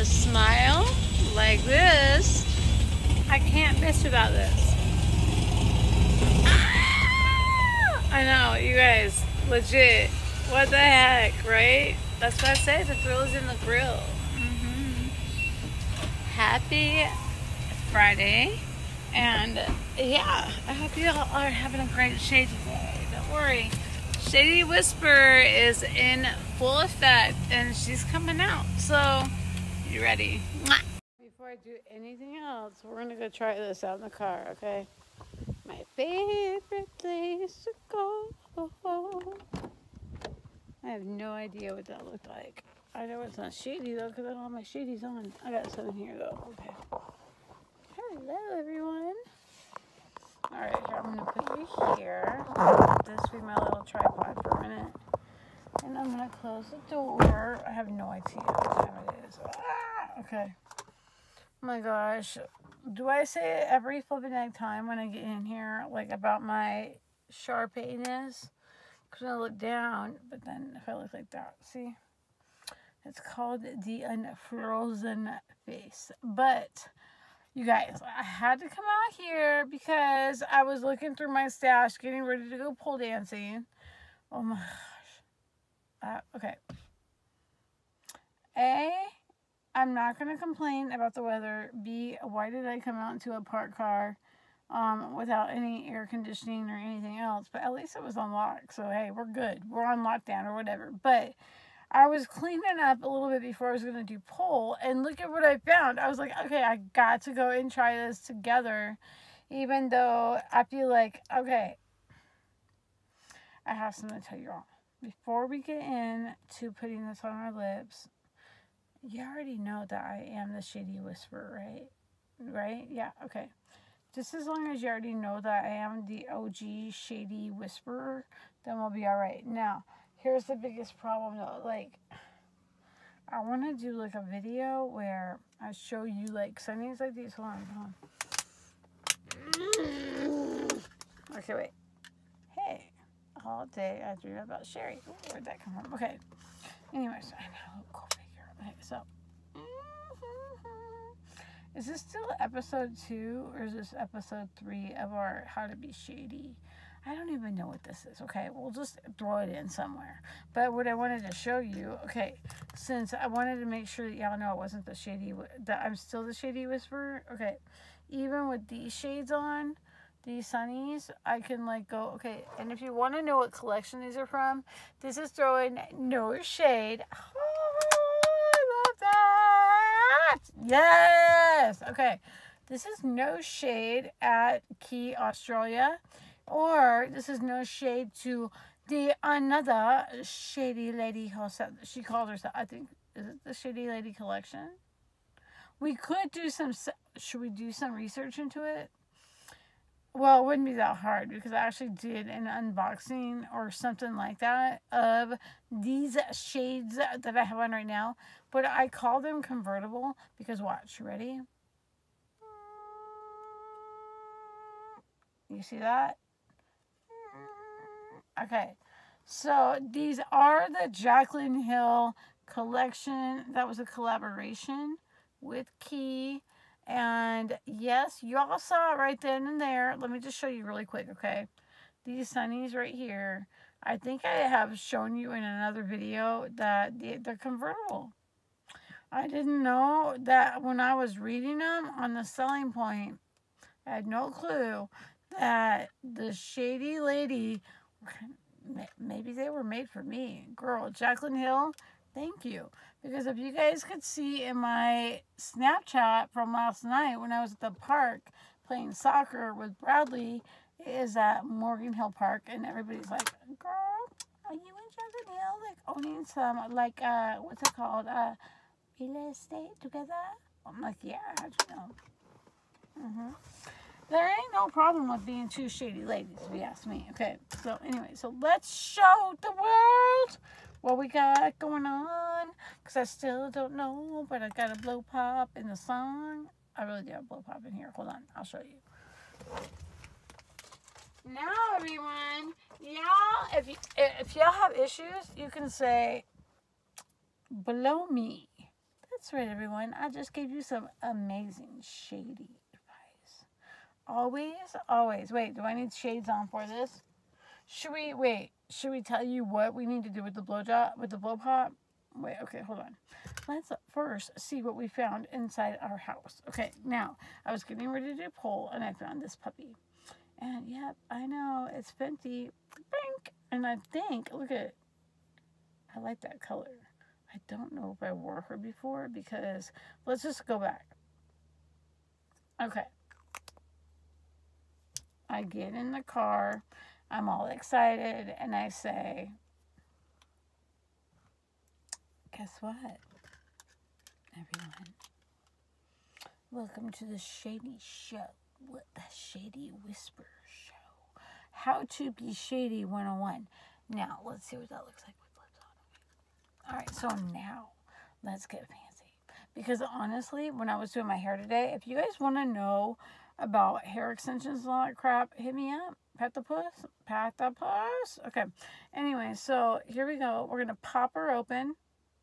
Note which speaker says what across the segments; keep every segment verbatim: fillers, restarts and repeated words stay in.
Speaker 1: a smile like this. I can't miss without this. Ah! I know, you guys, legit. What the heck, right? That's what I say. The thrill is in the grill. Mm-hmm. Happy Friday. And yeah, I hope you all are having a great shady day. Don't worry. Shady Whisper is in full effect and she's coming out. So, you ready? Mwah. Before I do anything else, we're going to go try this out in the car, okay? My favorite place to go. I have no idea what that looked like. I know it's not shady though because I don't have my shadies on. I got some here though. Okay. Hello everyone. Alright, here I'm going to put you here. This will be my little tripod for a minute. And I'm going to close the door. I have no idea what time it is. Ah, okay. Oh my gosh. Do I say it every flipping egg time when I get in here, like about my Sharpayness? Because I look down, but then if I look like that, see? It's called the unfrozen face. But, you guys, I had to come out here because I was looking through my stash, getting ready to go pole dancing. Oh my gosh. Uh, okay. A, I'm not going to complain about the weather. B, why did I come out into a parked car um, without any air conditioning or anything else? But at least it was unlocked. So, hey, we're good. We're on lockdown or whatever. But I was cleaning up a little bit before I was going to do pole. And look at what I found. I was like, okay, I got to go and try this together. Even though I feel like, okay, I have something to tell you all. Before we get into putting this on our lips, you already know that I am the Shady Whisperer, right? Right? Yeah, okay. Just as long as you already know that I am the O G Shady Whisperer, then we'll be alright. Now, here's the biggest problem though. Like, I want to do like a video where I show you like sunnies like these. Hold on, hold on. Okay, wait. Hey, all day I dream about Sherry. Ooh, where'd that come from? Okay. Anyways, I know. Go figure. Okay, so. Is this still episode two or is this episode three of our How to Be Shady? I don't even know what this is. Okay, we'll just throw it in somewhere. But what I wanted to show you, okay, since I wanted to make sure that y'all know it wasn't the shady, that I'm still the Shady Whisperer. Okay, even with these shades on, these sunnies, I can like go, okay, and if you want to know what collection these are from, this is throwing no shade. Oh, I love that. Yes. Okay, this is No Shade at Key, Australia. Or this is no shade to the another Shady Lady herself. She called herself, I think, is it the Shady Lady collection? We could do some, should we do some research into it? Well, it wouldn't be that hard because I actually did an unboxing or something like that of these shades that I have on right now. But I call them convertible because watch, ready? You see that? Okay, so these are the Jaclyn Hill collection. That was a collaboration with Key. And yes, you all saw it right then and there. Let me just show you really quick, okay? These sunnies right here. I think I have shown you in another video that they're convertible. I didn't know that when I was reading them on the selling point. I had no clue that the Shady Lady, maybe they were made for me. Girl, Jaclyn Hill, thank you. Because if you guys could see in my Snapchat from last night when I was at the park playing soccer with Bradley, it is at Morgan Hill Park, and everybody's like, girl, are you and Jaclyn Hill like owning some, like, uh, what's it called, uh, real estate together? I'm like, yeah, how'd you know? Mm-hmm. There ain't no problem with being two shady ladies, if you ask me. Okay, so anyway, so let's show the world what we got going on. Because I still don't know, but I got a blow pop in the song. I really do have a blow pop in here. Hold on, I'll show you. Now, everyone, y'all, if, you, if y'all have issues, you can say, blow me. That's right, everyone. I just gave you some amazing shady advice. Always, always. Wait, do I need shades on for this? Should we, wait, should we tell you what we need to do with the blow job, with the blow pop? Wait, okay, hold on. Let's first see what we found inside our house. Okay, now, I was getting ready to pull, and I found this puppy. And, yep, I know, it's Fenty. Bink! And I think, look at it. I like that color. I don't know if I wore her before, because, let's just go back. Okay. I get in the car. I'm all excited, and I say, guess what, everyone? Welcome to the Shady Show. What the Shady Whisper Show. How to be Shady one oh one. Now, let's see what that looks like with lips on. Alright, so now, let's get fancy. Because honestly, when I was doing my hair today, if you guys want to know about hair extensions and all that crap, hit me up. Pat the puss. Pat the puss. Okay. Anyway, so here we go. We're going to pop her open.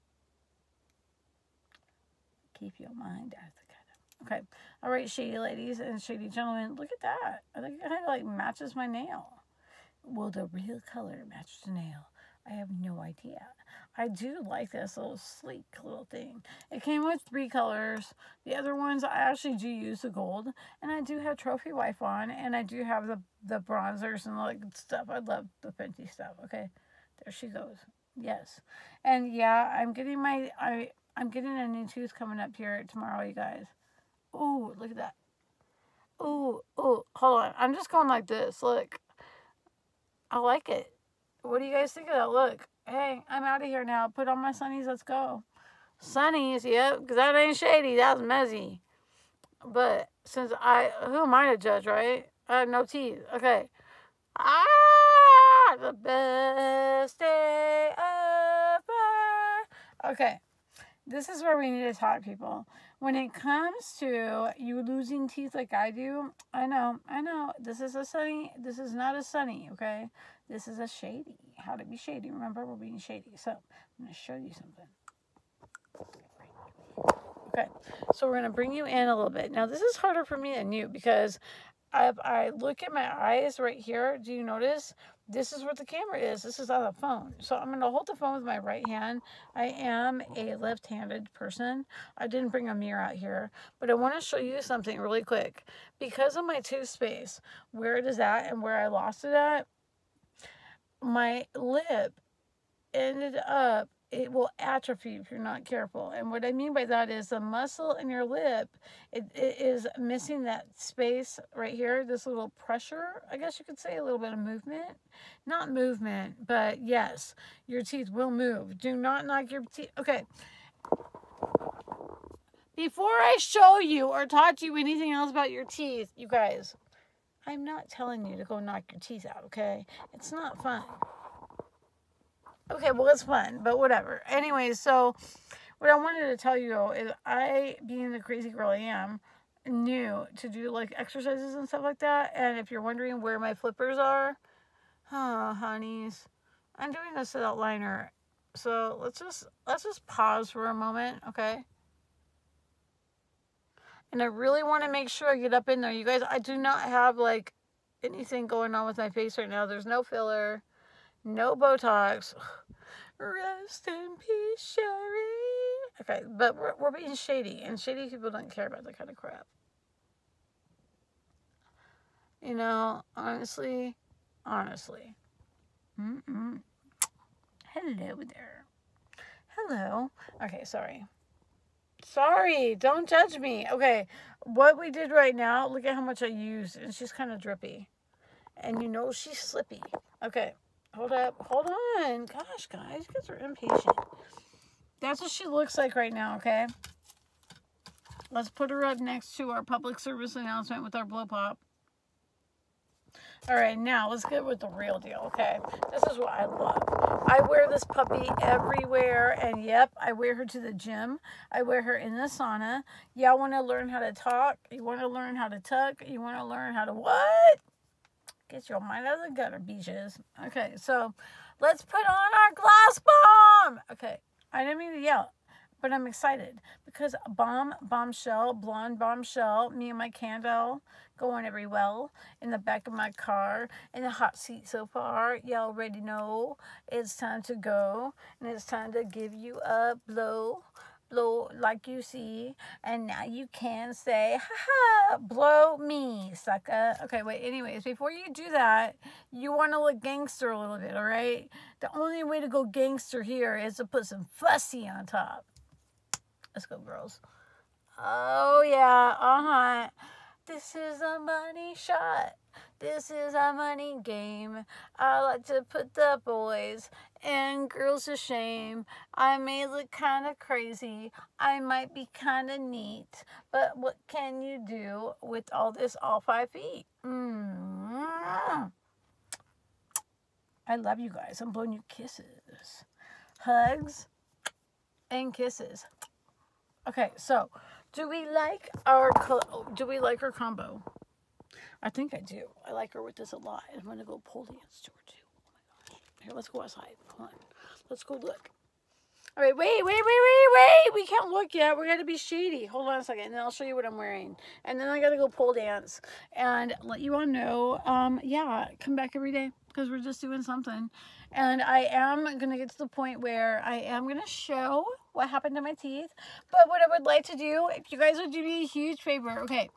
Speaker 1: Keep your mind out the gutter. Okay. All right, shady ladies and shady gentlemen. Look at that. I think it kind of like matches my nail. Will the real color match the nail? I have no idea. I do like this little sleek little thing. It came with three colors. The other ones, I actually do use the gold. And I do have Trophy Wife on. And I do have the, the bronzers and like stuff. I love the Fenty stuff. Okay. There she goes. Yes. And yeah, I'm getting my... I, I'm getting a new tooth coming up here tomorrow, you guys. Ooh, look at that. Ooh, ooh. Hold on. I'm just going like this. Look. I like it. What do you guys think of that look? Hey, I'm out of here now. Put on my sunnies. Let's go. Sunnies, yep. Because that ain't shady. That's messy. But since I... Who am I to judge, right? I have no teeth. Okay. Ah! The best day ever. Okay. This is where we need to talk, people. When it comes to you losing teeth like I do, I know, I know. This is a sunny. This is not a sunny, okay? This is a shady. How to be shady. Remember, we're being shady. So, I'm going to show you something. Okay, so we're going to bring you in a little bit. Now, this is harder for me than you because if I look at my eyes right here, do you notice? This is where the camera is. This is on the phone. So I'm going to hold the phone with my right hand. I am a left-handed person. I didn't bring a mirror out here. But I want to show you something really quick. Because of my tooth space, where it is at and where I lost it at, my lip ended up, it will atrophy if you're not careful. And what I mean by that is the muscle in your lip, it, it is missing that space right here, this little pressure, I guess you could say, a little bit of movement. Not movement, but yes, your teeth will move. Do not knock your teeth. Okay. Before I show you or talk to you anything else about your teeth, you guys, I'm not telling you to go knock your teeth out, okay? It's not fun. Okay, well, it's fun, but whatever. Anyway, so what I wanted to tell you is I, being the crazy girl I am, knew to do, like, exercises and stuff like that. And if you're wondering where my flippers are, huh, honeys, I'm doing this without liner. So let's just, let's just pause for a moment, okay? And I really want to make sure I get up in there. You guys, I do not have, like, anything going on with my face right now. There's no filler. No Botox. Rest in peace, Sherry. Okay, but we're, we're being shady. And shady people don't care about that kind of crap. You know, honestly, honestly. Mm-mm. Hello there. Hello. Okay, sorry. Sorry, don't judge me. Okay, what we did right now, look at how much I used. And she's kind of drippy. And you know she's slippy. Okay. Hold up. Hold on. Gosh, guys. You guys are impatient. That's what she looks like right now, okay? Let's put her up next to our public service announcement with our blow pop. Alright, now let's get with the real deal, okay? This is what I love. I wear this puppy everywhere, and yep, I wear her to the gym. I wear her in the sauna. Y'all want to learn how to talk? You want to learn how to tuck? You want to learn how to what? Get your mind out of the gutter, beaches. Okay, so let's put on our gloss bomb. Okay, I didn't mean to yell. but I'm excited because bomb, bombshell, blonde bombshell, me and my candle going every well in the back of my car in the hot seat so far. You already know it's time to go, and it's time to give you a blow. Blow like you see, and now you can say, ha ha, blow me, sucker. Okay, wait, anyways, before you do that, you want to look gangster a little bit, all right? The only way to go gangster here is to put some fussy on top. Let's go, girls. Oh, yeah, uh-huh. This is a money shot. This is a money game. I like to put the boys and girls to shame. I may look kind of crazy. I might be kind of neat. But what can you do with all this all five feet? Mm-hmm. I love you guys. I'm blowing you kisses. Hugs and kisses. Okay, so do we like our do we like our combo? I think I do. I like her with this a lot. I'm gonna go pole dance to her too. Oh my gosh! Here, let's go outside. Come on, let's go look. All right, wait, wait, wait, wait, wait. We can't look yet. We gotta be shady. Hold on a second, and then I'll show you what I'm wearing. And then I gotta go pole dance and let you all know. Um, yeah, come back every day because we're just doing something. And I am gonna get to the point where I am gonna show what happened to my teeth. But what I would like to do, if you guys would do me a huge favor, okay,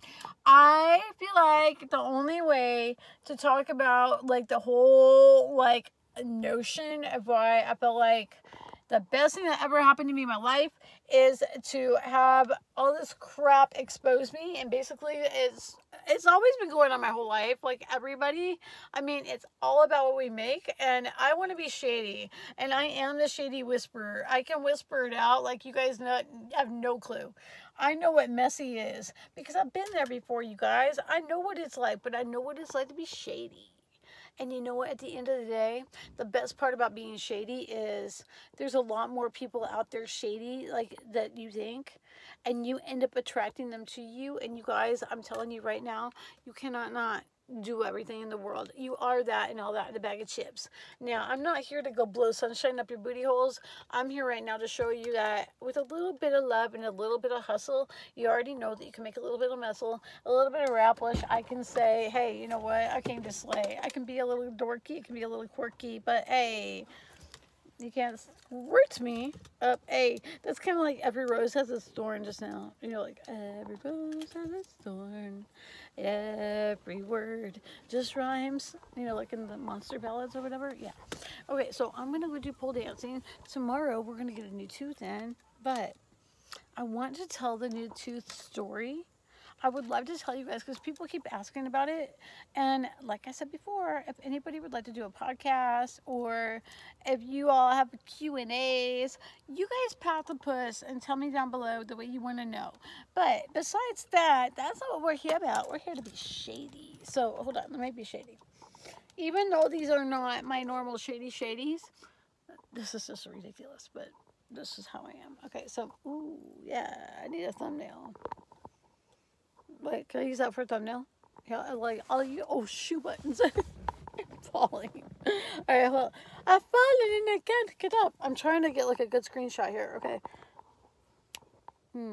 Speaker 1: I feel like the only way to talk about like the whole like notion of why I feel like the best thing that ever happened to me in my life is to have all this crap expose me. And basically it's it's always been going on my whole life, like everybody. I mean, it's all about what we make, and I want to be shady, and I am the shady whisperer. I can whisper it out like you guys not, have no clue. I know what messy is because I've been there before, you guys. I know what it's like, but I know what it's like to be shady. And you know what, at the end of the day, the best part about being shady is there's a lot more people out there shady like that you think, and you end up attracting them to you. And you guys, I'm telling you right now, you cannot not do everything in the world. You are that and all that in a bag of chips. Now, I'm not here to go blow sunshine up your booty holes. I'm here right now to show you that with a little bit of love and a little bit of hustle, you already know that you can make a little bit of muscle, a little bit of raplish. I can say, hey, you know what? I came to slay. I can be a little dorky. It can be a little quirky, but hey, you can't squirt me up. Hey, that's kind of like every rose has its thorn just now. You know, like every rose has its thorn. Every word just rhymes. You know, like in the monster ballads or whatever. Yeah. Okay, so I'm going to go do pole dancing. Tomorrow we're going to get a new tooth in. But I want to tell the new tooth story. I would love to tell you guys because people keep asking about it. And like I said before, if anybody would like to do a podcast or if you all have Q and A's, you guys pat the puss and tell me down below the way you want to know. But besides that, that's not what we're here about. We're here to be shady. So hold on, let me be shady. Even though these are not my normal shady shadies, this is just ridiculous, but this is how I am. Okay, so, ooh, yeah, I need a thumbnail. Wait, can I use that for a thumbnail? Yeah, I like all you. Oh, shoe buttons. I'm falling. All right, well, I've fallen and I can't get up. I'm trying to get like a good screenshot here. Okay. Hmm.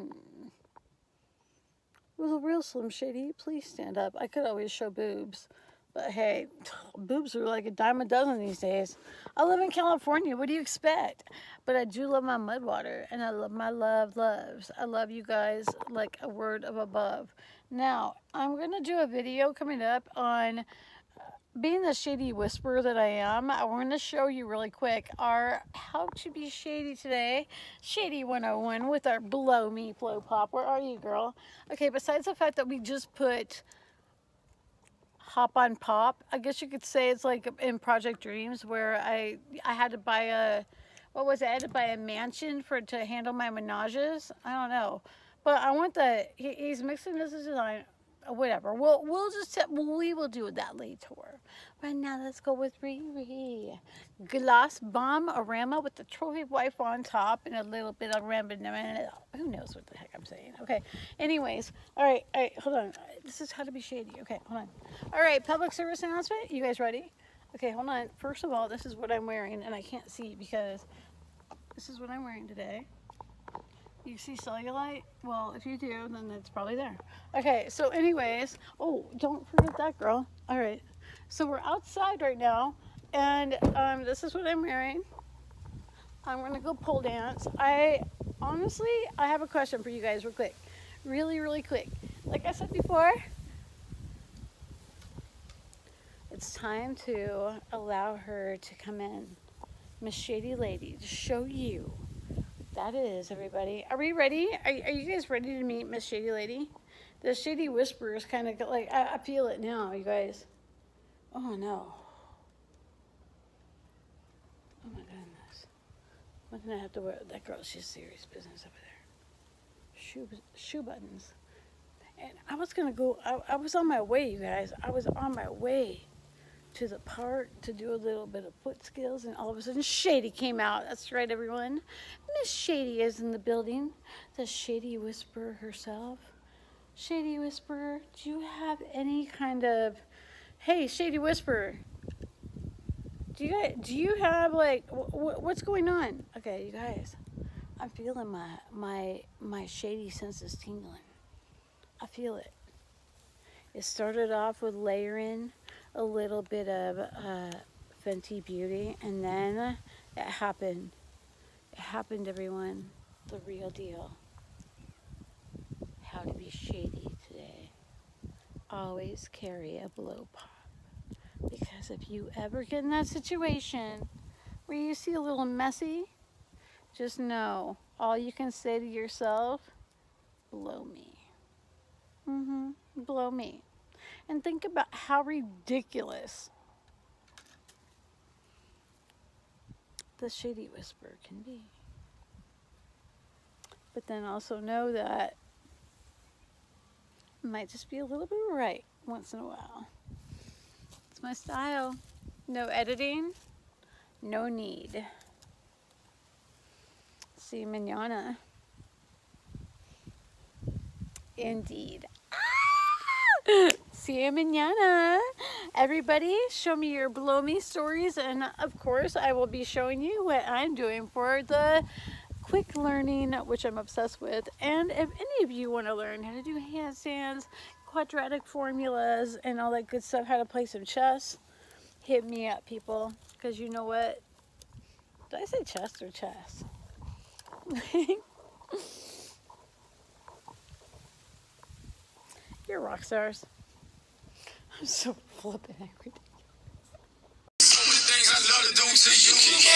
Speaker 1: Will the real Slim Shady please stand up? I could always show boobs, but hey, boobs are like a dime a dozen these days. I live in California. What do you expect? But I do love my mud water, and I love my love loves. I love you guys like a word of above. Now, I'm going to do a video coming up on being the shady whisperer that I am. I want to show you really quick our how to be shady today. Shady one oh one with our Blow Me Flow Pop. Where are you, girl? Okay, besides the fact that we just put Hop on Pop, I guess you could say it's like in Project Dreams where I I had to buy a, what was it? I had to buy a mansion for to handle my menages. I don't know. But I want the, he, he's mixing this design, whatever. We'll, we'll just, we will do that later. Right now, let's go with Riri. Gloss Bomb Arama with the trophy wife on top and a little bit of rambling. Who knows what the heck I'm saying. Okay, anyways. All right, all right, hold on. This is how to be shady. Okay, hold on. All right, public service announcement. You guys ready? Okay, hold on. First of all, this is what I'm wearing, and I can't see because this is what I'm wearing today.
Speaker 2: You see cellulite? Well, if you do, then it's probably there. Okay, so anyways, oh, don't forget that, girl. All right, so we're outside right now, and um, this is what I'm wearing. I'm gonna go pole dance. I honestly, I have a question for you guys real quick. Really, really quick. Like I said before, it's time to allow her to come in. Miss Shady Lady, to show you. That is, everybody. Are we ready? Are, are you guys ready to meet Miss Shady Lady? The Shady Whisperer is kind of like, I, I feel it now, you guys. Oh, no. Oh, my goodness. I'm going to have to wear, that girl, she's serious business over there. Shoe, shoe buttons. And I was going to go, I, I was on my way, you guys. I was on my way to the park to do a little bit of foot skills, and all of a sudden Shady came out. That's right, everyone. Miss Shady is in the building. The Shady Whisperer herself. Shady Whisperer, do you have any kind of, hey, Shady Whisperer, do you guys, do you have like, wh what's going on? Okay, you guys, I'm feeling my my my shady senses tingling. I feel it. It started off with layering a little bit of uh, Fenty Beauty, and then it happened. It happened, everyone. The real deal. How to be shady today. Always carry a blow pop. Because if you ever get in that situation where you see a little messy, just know all you can say to yourself, blow me. Mm-hmm. Blow me. And think about how ridiculous the Shady Whisperer can be. But then also know that it might just be a little bit right once in a while. It's my style. No editing, no need. See you mañana. Indeed. See you mañana. Everybody, show me your blow me stories, and of course I will be showing you what I'm doing for the quick learning, which I'm obsessed with. And if any of you want to learn how to do handstands, quadratic formulas, and all that good stuff, how to play some chess, hit me up, people, because you know what? Did I say chess or chess? You're rock stars. I'm so flippin' angry. So many things I love to do to you.